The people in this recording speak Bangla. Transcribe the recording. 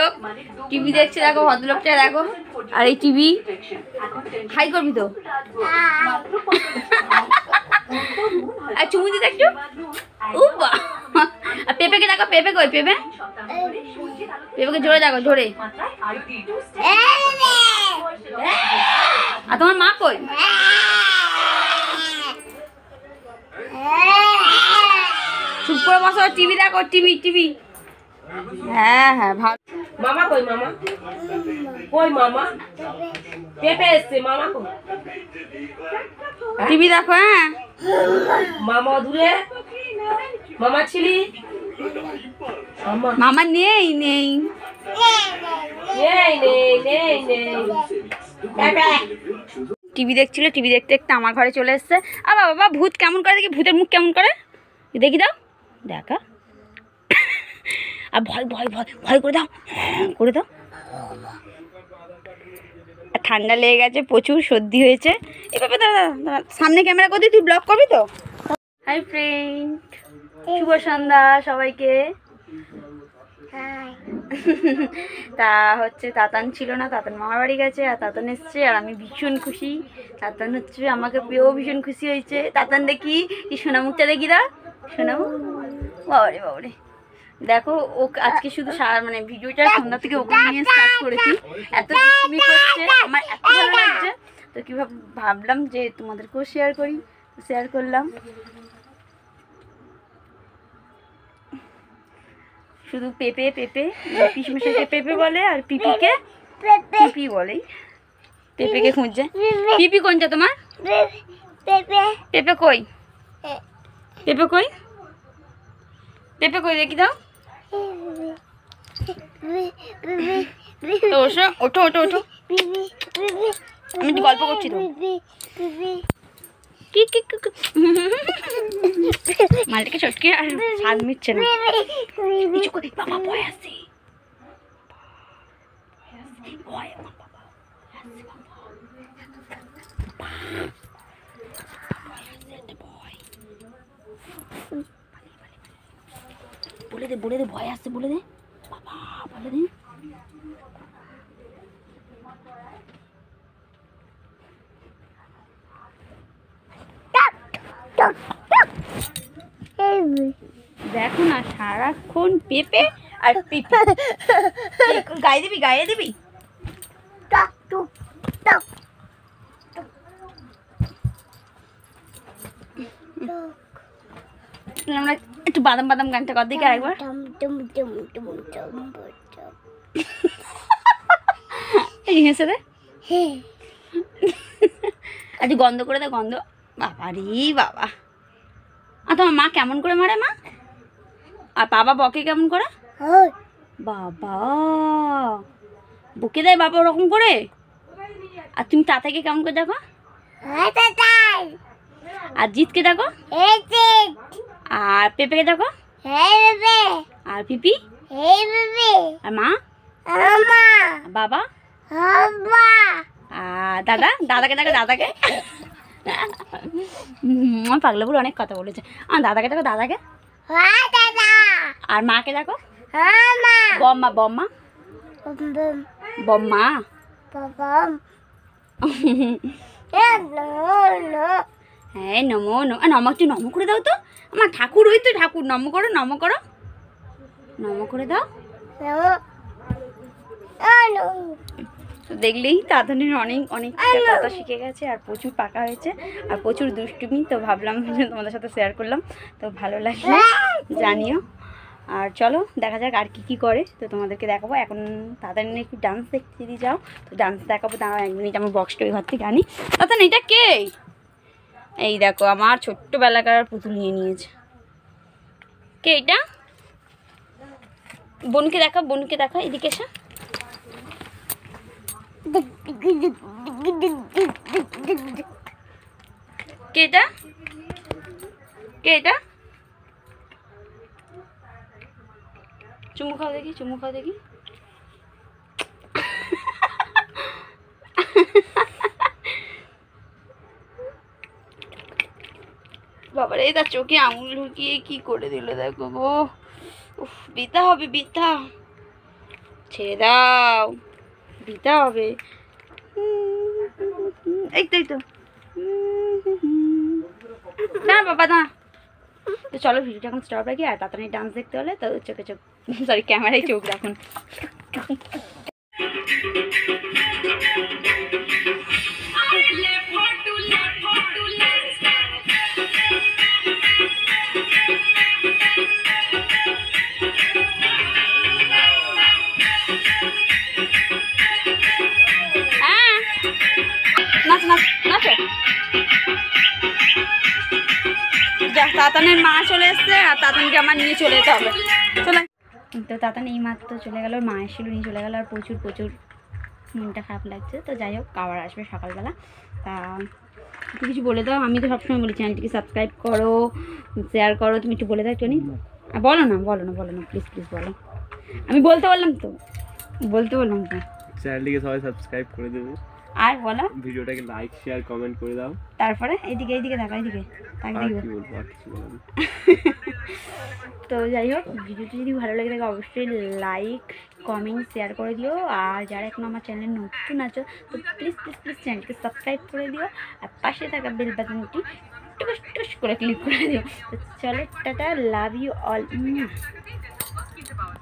ভদ্রলোক টিভি দেখছে, দেখো ভদ্রলোকটা দেখো। আর এই টিভি হাই করবি তো, আর চুমু দিতে একটু। ও বা, আর পেঁপেকে দেখো, পেঁপে কই? পেঁপে, পেঁপেকে জোরে দেখো, জোরে। আর তোমার মা কই? চুপ করে বসো, টিভি দেখো, টিভি টিভি। হ্যাঁ হ্যাঁ ভালো। মামা কই? মামা কই? মামা পেঁপে এসছে, মামা কই? টিভি দেখো। হ্যাঁ মামা দূরে, মামা ছিলি? মামা নেই নেই টিভি দেখছিল, টিভি দেখতে দেখতে আমার ঘরে চলে এসছে। আর বাবা ভূত কেমন করে দেখি, ভূতের মুখ কেমন করে দেখি, দাও দেখা। আর ভয় ভয় ভয় ভয় করে দাও, করে দাও। ঠান্ডা লেগে গেছে, প্রচুর সর্দি হয়েছে। এভাবে দাদা সামনে ক্যামেরা করে তুই ব্লগ করবি তো। হাই ফ্রেন্ড, শুভ সন্ধ্যা সবাইকে। তা হচ্ছে তাতান ছিল না, তাতান মামার বাড়ি গেছে, আর তাতান এসছে, আর আমি ভীষণ খুশি। তাতান হচ্ছে আমাকে পেয়েও ভীষণ খুশি হয়েছে। তাতান দেখি কি সোনামুখটা দেখি, দা সোনামুখ। বাবারে বাবারে, দেখো ও আজকে শুধু মানে ভিডিওটা সন্ধ্যা থেকে ওকে নিয়ে স্টার্ট করেছি। এত দুষ্টুমি করছে, আমার এত ভালো লাগছে। তো কি ভাবলাম যে তোমাদেরকেও শেয়ার করি, শেয়ার করলাম। শুধু পেঁপে পেঁপে, কিশমিশকে পেঁপে বলে, আর পিপিকে পিপি বলে। পেঁপেকে খুঁজছে। পিপি কোনটা তোমার? পেঁপে কই? পেঁপে কই? পেঁপে কই দেখি দাও তো। ওঠো ওঠো ওঠো, আমি একটু গল্প করছি তো। কি কি মালটাকে চটকে আর স্বাদ মিটছে না। বাবা ভয় আসছে, বলে দে বলে দে, ভয় আসছে বলে দে বাবা, বলে দে। দেখো না সারাক্ষণ পেঁপে আর পিপি। গায়ে দিবি, গায়ে দিবি। আমরা একটু বাদাম বাদাম গানটা কর দিকে আরেকবার। হেসে দে, একটু গন্ধ করে দে, গন্ধ। বাবা রে বাবা। আর তোমার মা কেমন করে মারে মা? আর বাবা বকে কেমন করে? বাবা বকে দেয় বাবা ওরকম করে। আর তুমি তাতাকে কেমন করে দেখো? আর জিতকে দেখো? আর পেঁপেকে দেখো? আর পিপি? আর মা? বাবা? আর দাদা? দাদাকে দেখো, দাদাকে। পাগলা বুড়ো অনেক কথা বলেছে। দাদাকে দেখো, দাদাকে। আর মাকে দেখো? বম্মা বম্মা বম্মা। হ্যাঁ নমো নমো, একটু নমো করে দাও তো। আমার ঠাকুর ওই তো ঠাকুর, নমো করো, নমো করো, নমো করে দাও। তো দেখলেই তাড়াতাড়ি অনেক অনেক কথা শিখে গেছে, আর প্রচুর পাকা হয়েছে, আর প্রচুর দুষ্টুমি। তো ভাবলাম তোমাদের সাথে শেয়ার করলাম। তো ভালো লাগলো জানিও। আর চলো দেখা যাক আর কি করে। তো তোমাদেরকে দেখাবো। এখন তাড়াতাড়ি একটু ডান্স দেখতে দিয়ে যাও। তো ডান্স দেখাবো, দাঁড়াও 1 মিনিট। আমার বক্সটা ওই ঘর থেকে আনি। তাড়াতাড়ি, এটা কে? এই দেখো আমার ছোট্টবেলাকার পুতুল নিয়ে নিয়েছে। কে এটা? বোনকে দেখা, বোনকে দেখা, এদিকে এসে। কে এটা? কে এটা? চুমু খাও দেখি, চুমু খাও দেখি। বাবারে তার চোখে আঙুল ঢুকিয়ে কি করে দিল দেখো গো। উফ, বিতা হবে বিতা। ছেড়ে দাও, দিতে হবে। এই তো এই তো, না বাবা না। তো চলো ভিডিওটা এখন স্টপ রাখি, আর তাড়াতাড়ি ডান্স দেখতে হলে তো চোখে চোখ, সরি ক্যামেরায় চোখ রাখুন। নাচ নাচ নাচো। যা, তাতানের মা চলে এসছে, আর তাতানকে আমার নিয়ে চলে যেতে হবে। চলে তো তাতান এই মাত্র চলে গেল, মায়ের ছিল নিয়ে চলে গেল, আর প্রচুর প্রচুর মনটা খারাপ লাগছে। তো যাই হোক, আবার আসবে সকালবেলা। তা তুমি কিছু বলে দাও। আমি তো সবসময় বলি চ্যানেলটিকে সাবস্ক্রাইব করো, শেয়ার করো। তুমি একটু বলে দাও একটু। বলো না বলো না বলো না, প্লিজ প্লিজ বলো। আমি বলতে বললাম তো, বলতে বললাম তো। চ্যানেলটিকে সবাই সাবস্ক্রাইব করে দেবে, আর বলো, ভিডিওটাকে লাইক শেয়ার কমেন্ট করে দাও। তারপরে এইদিকে এইদিকে দেখো, এইদিকে তাকে আর দেখবো। কি বলবো, আর কিছু বলবো না। তো যাই হোক, ভিডিওটি যদি ভালো লাগে থাকে অবশ্যই লাইক কমেন্ট শেয়ার করে দিও। আর যারা এখন আমার চ্যানেলে নতুন আছো তো প্লিজ প্লিজ প্লিজ চ্যানেলকে সাবস্ক্রাইব করে দিও, আর পাশে থাকা বেল বাটনটি টুস টুস করে ক্লিক করে দিও। তো চলো, টাটা, লাভ ইউ অল।